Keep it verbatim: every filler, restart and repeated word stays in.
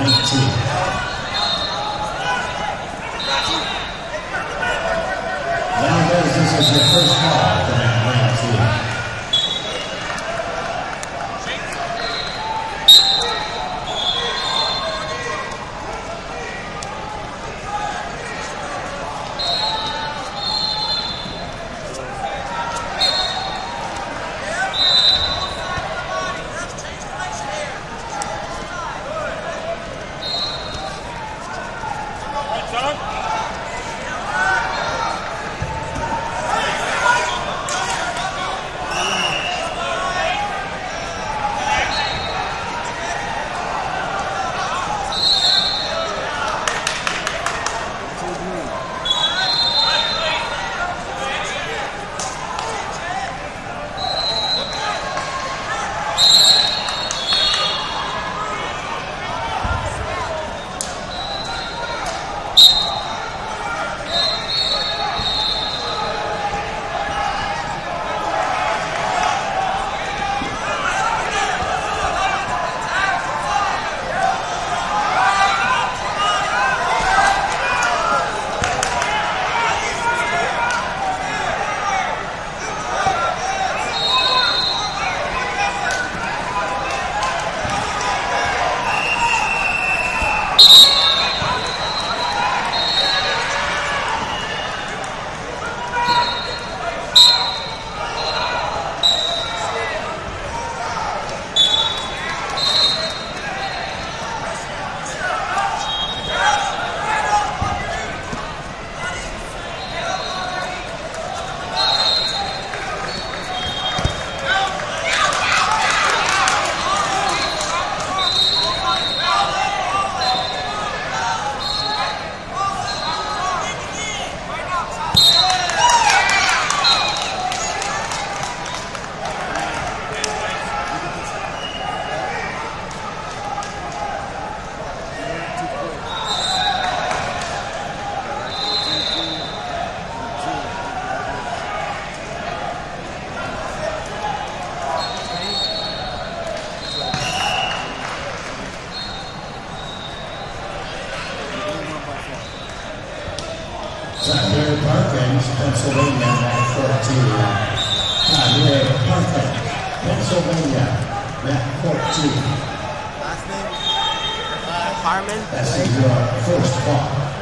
nineteen. Now, guys, this is your first call for that nineteen. Zachary Parkins, Pennsylvania, Mat fourteen. Javier Parkins, Pennsylvania, Mat fourteen. Last name? Uh, Harmon. That's your first ball.